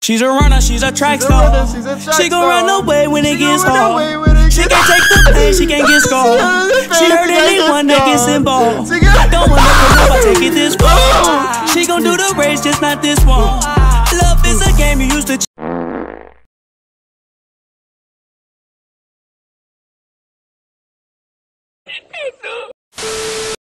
She's a runner, she's a track star. She gon' run away when it gets hard. She can't take the pain, she can't get scarred. She hurt anyone that gets involved. Don't wanna put up, I take it this far. She gon' do the race, just not this one. Love is a game you used to